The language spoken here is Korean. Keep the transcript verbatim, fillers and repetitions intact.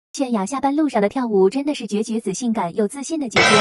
泫雅下班路上的跳舞真的是绝绝子，性感又自信的姐姐。